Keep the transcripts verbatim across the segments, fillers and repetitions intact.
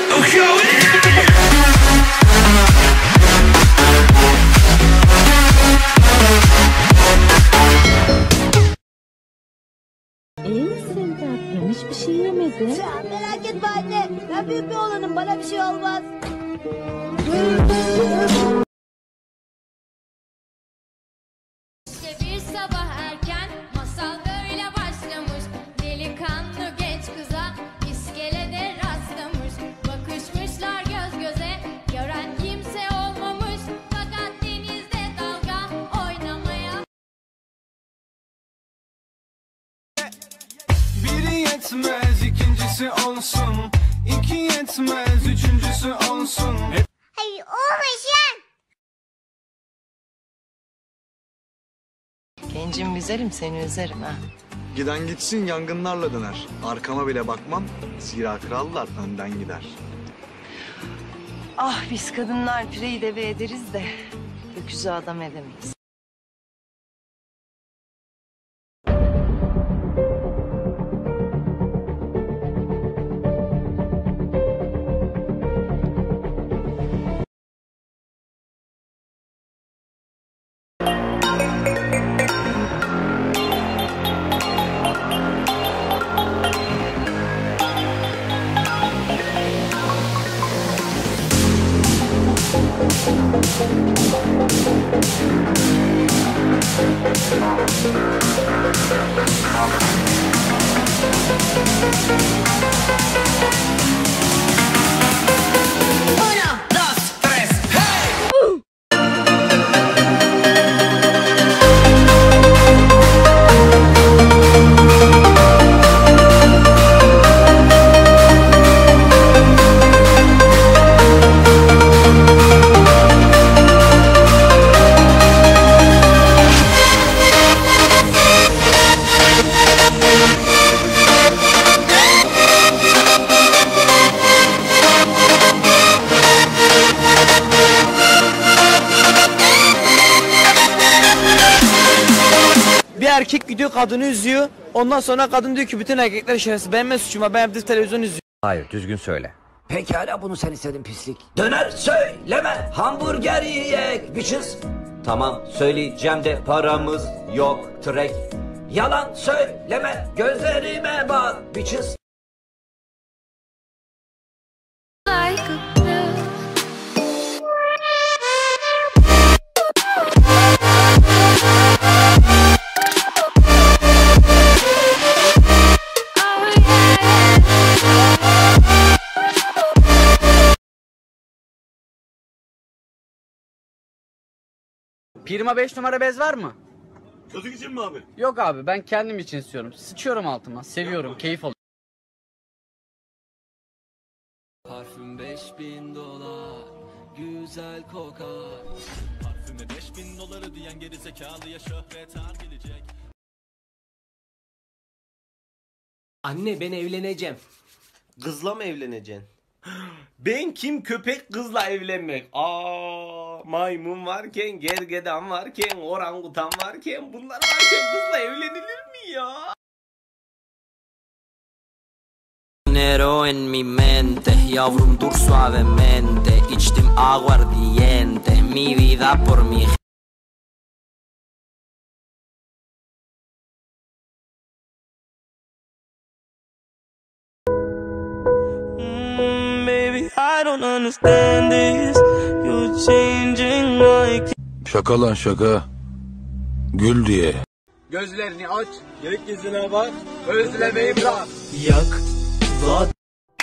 İyi misin tatlım? Hiçbir şey yemedin. Sen merak etme anne. Ben büyük bir oğlanım. Bana bir şey olmaz. İşte bir sabah erken masal böyle başlamış. Delikanlı genç kıza iskelede rastlamış. Bakışmışlar göz göze, gören kimse olmamış. Fakat denizde dalga oynamaya. Biri yetmez ikincisi olsun, iki yetmez üçüncüsü olsun. Hayır olmasın. Gencim güzelim, seni üzerim ha. Giden gitsin yangınlarla döner. Arkama bile bakmam. Zira krallar önden gider. Ah biz kadınlar pireyi deve ederiz de öküzü adam edemeyiz. Bir erkek gidiyor kadını üzüyor. Ondan sonra kadın diyor ki bütün erkekler şerefsiz. Benim ne suçum var? Ben evde televizyon izliyorum. Hayır, düzgün söyle. Pekala bunu sen istedin pislik. Döner söyleme, hamburger yiyek bitches. Tamam söyleyeceğim de paramız yok trek. Yalan söyleme, gözlerime bak bitches. Pirma beş numara bez var mı? Çocuk için mi abi? Yok abi, ben kendim için istiyorum. Sıçıyorum altıma. Seviyorum, keyif alıyorum. Parfüm beş bin dolar, güzel kokar. Parfüme beş bin doları diyen geri zekalıya şöhret har gelecek. Anne ben evleneceğim. Kızla mı evleneceksin? Ben kim köpek kızla evlenmek? Aa, maymun varken, gergedan varken, orangutan varken, bunlar varken kızla evlenilir mi ya? Nero en mi mente, yavrum dur suavemente, içtim aguardiente, mi vida por mi. I don't understand this. You're changing my... Şaka lan şaka. Gül diye. Gözlerini aç, gökyüzüne bak, özlemeyi bırak. Yak, zat.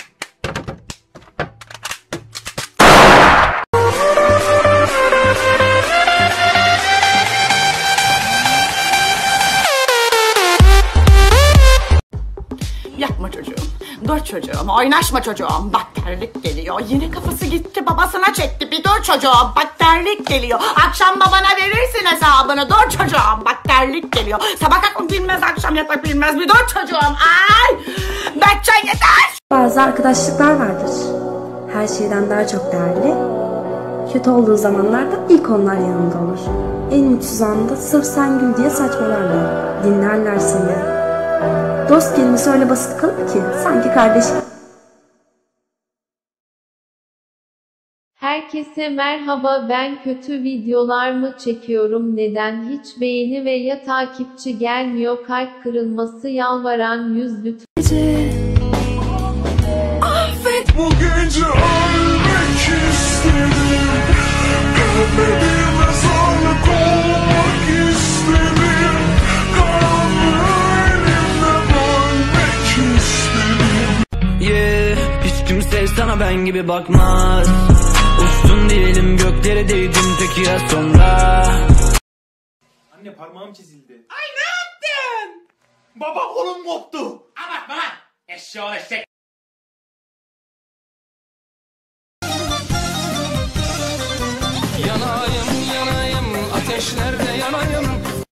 Yapma çocuğum, dur çocuğum, oynaşma çocuğum, bak terlik geliyor, yine kafası gitti babasına çekti, bir dur çocuğum, bak terlik geliyor, akşam babana verirsin hesabını, dur çocuğum, bak terlik geliyor, sabah kalkıp bilmez, akşam yatak bilmez, bir dur çocuğum, ay, Berkcan yeter! Bazı arkadaşlıklar vardır, her şeyden daha çok değerli, kötü olduğu zamanlarda ilk onlar yanında olur, en mutsuz anda sırf sen gül diye saçmalarlar, dinlerler seni. Dost kelimesi öyle basit kalır ki sanki kardeş Herkese merhaba, ben kötü videolar mı çekiyorum, neden hiç beğeni ve ya takipçi gelmiyor, kalp kırılması, yalvaran yüz lütfen. Affet. Bu gece ölmek istedim, kalbime sağlık olmak istedim, kalanı elimde bölmek istedim. Yeah, hiç kimse sana ben gibi bakmaz. Uçtun diyelim göklere değdim, peki ya sonra? Anne parmağım çizildi. Ay ne yaptın? Baba kolum koptu. Abartma lan. Eşşoğlu eşek. Yanayım yanayım ateşlerde yanayım.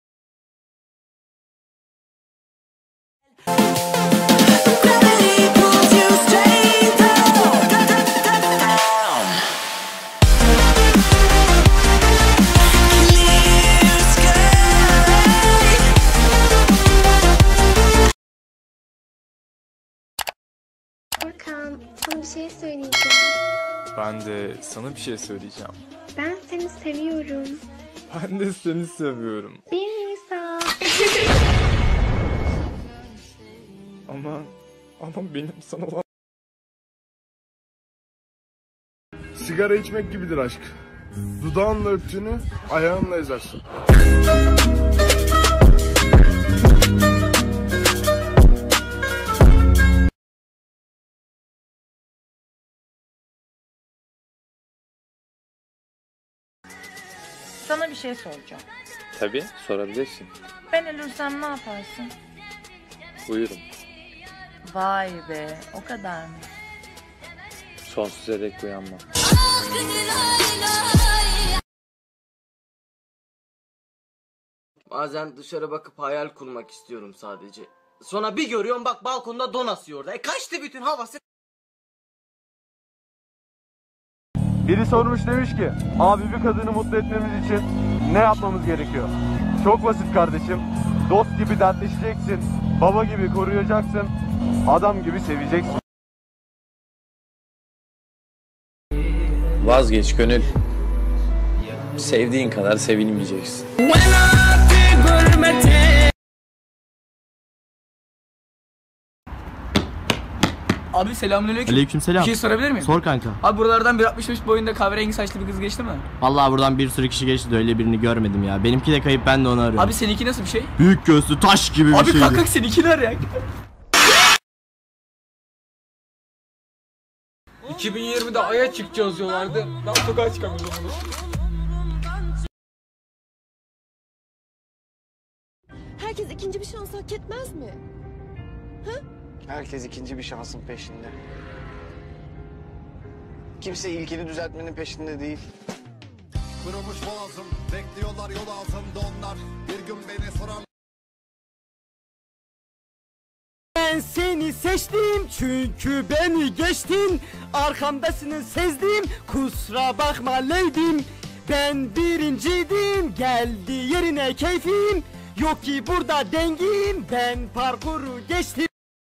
Orkan, sana bir şey söyleyeceğim. Ben de sana bir şey söyleyeceğim. Ben seni seviyorum. Ben de seni seviyorum. Bir Nisan. Ama ama benim sana olan... Sigara içmek gibidir aşk. Dudağınla öptüğünü ayağınla ezersin. Sana bir şey soracağım. Tabii sorabilirsin. Ben ölürsem ne yaparsın? Uyurum. Vay be, o kadar mı? Sonsuza dek uyanmam. Bazen dışarı bakıp hayal kurmak istiyorum sadece. Sonra bir görüyorum bak balkonda don asıyor orada. E kaçtı bütün havası. Biri sormuş demiş ki, abi bir kadını mutlu etmemiz için ne yapmamız gerekiyor? Çok basit kardeşim. Dost gibi dertleşeceksin, baba gibi koruyacaksın, adam gibi seveceksin. Vazgeç gönül. Sevdiğin kadar sevilmeyeceksin. Abi selamünaleyküm. Aleykümselam. Bir şey sorabilir miyim? Sor kanka. Abi buralardan bir altmış beş boyunda kahverengi saçlı bir kız geçti mi? Vallahi buradan bir sürü kişi geçti de öyle birini görmedim ya. Benimki de kayıp, ben de onu arıyorum. Abi seninki nasıl bir şey? Büyük göğüslü taş gibi bir abi şeydi. Abi kalk kalk seninkini arayak. iki bin yirmide Ay'a çıkacağız diyorlardı. Daha sokağa çıkamıyoruz onu. Herkes ikinci bir şans hak etmez mi? Ha? Herkes ikinci bir şansın peşinde. Kimse ilkini düzeltmenin peşinde değil. Kırılmış boğazım, bekliyorlar yol altında onlar. Bir gün beni soran... Ben seni seçtim çünkü beni geçtin. Arkamdasını sezdim, kusura bakma leydim. Ben birinciydim, geldi yerine keyfim. Yok ki burada dengim, ben parkuru geçtim.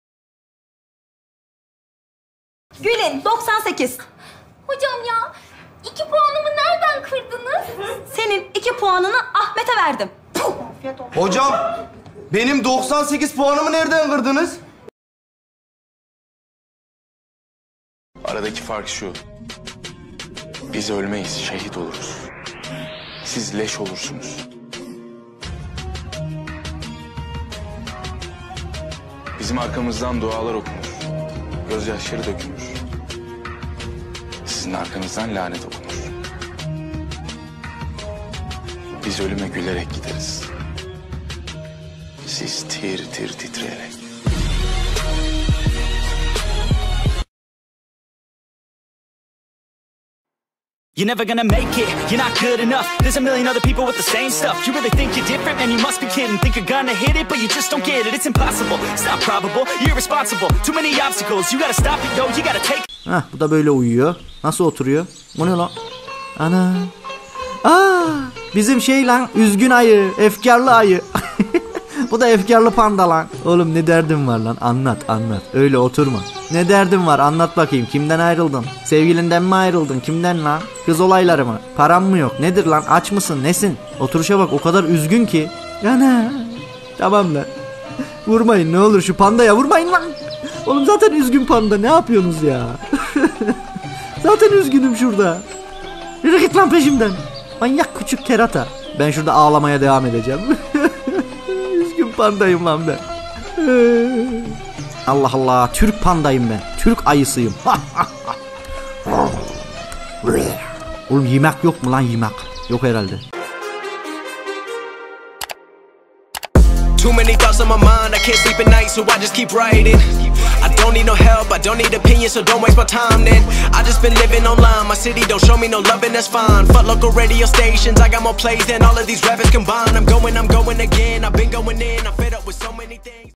Gül'ün doksan sekiz. Hocam ya iki puanımı nereden kırdınız? Senin iki puanını Ahmet'e verdim. Hocam benim doksan sekiz puanımı nereden kırdınız? Aradaki fark şu. Biz ölmeyiz, şehit oluruz. Siz leş olursunuz. Bizim arkamızdan dualar okunur. Gözyaşları dökülür. Sizin arkanızdan lanet okunur. Biz ölüme gülerek gideriz. Siz tir tir titreyerek. You're never gonna make it, you're not good enough. There's a million other people with the same stuff. You really think you're different, man, you must be kidding. Think you're gonna hit it, but you just don't get it. It's impossible, it's not probable, you're irresponsible. Too many obstacles, you gotta stop it, yo, you gotta take. Heh, bu da böyle uyuyor. Nasıl oturuyor? O ne lan? Ana. Aa, bizim şey lan, üzgün ayı, efkarlı ayı. Bu da efkarlı panda lan. Oğlum ne derdin var lan? Anlat, anlat. Öyle oturma. Ne derdin var anlat bakayım, kimden ayrıldın? Sevgilinden mi ayrıldın, kimden lan? Kız olayları mı? Param mı yok? Nedir lan, aç mısın, nesin? Oturuşa bak, o kadar üzgün ki. Yana. Tamam lan. Vurmayın ne olur, şu pandaya vurmayın lan. Oğlum zaten üzgün panda, ne yapıyorsunuz ya? Zaten üzgünüm şurada. Yürü git lan peşimden. Manyak küçük kerata. Ben şurada ağlamaya devam edeceğim. Üzgün pandayım lan ben. Allah Allah, Türk pandayım ben. Türk ayısıyım. Oğlum yemek yok mu lan, yemek? Yok herhalde. Too many thoughts on my mind, I can't sleep at night, so I just keep writing. I don't need no help, I don't need opinions, so don't waste my time then. I just been living online, my city don't show me no love and that's fine. Fuck local radio stations, I got more plays than all of these rappers combined. I'm going, I'm going again, I've been going in, I'm fed up with so many things.